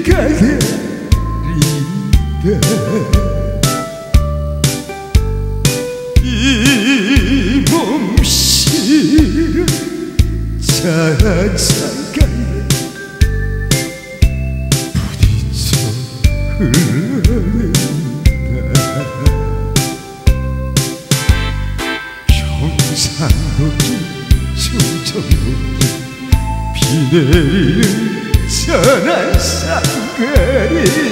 비가 내린다. 이 몸실은 자장가에 부딪혀 흘러낸다. 경상도길 충청도길 비 내리는 전한 쌍거리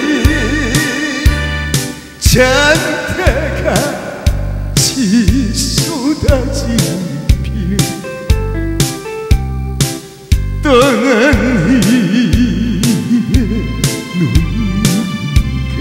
잔대가 쏟아진 비는 떠난 이의 눈가.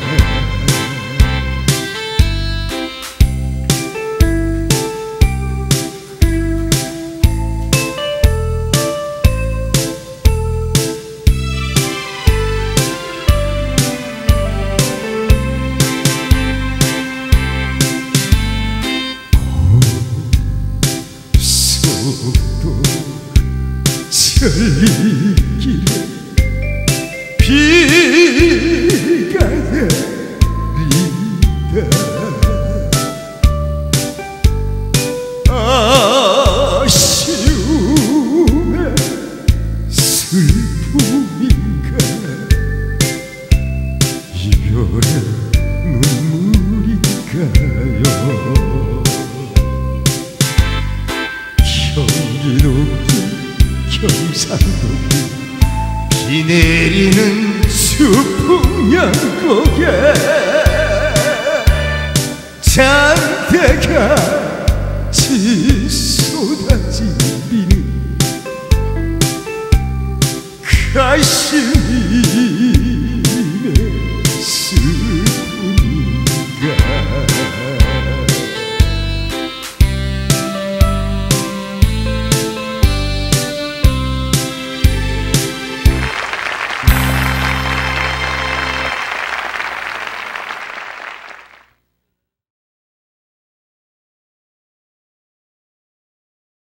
천리길에 비가 내린다. 아쉬움에 슬픔인가 이별의 눈물인가요. 경기도길 경상도길 비 내리는 수풍양곡에 잔대가 쏟아진 비는 가슴이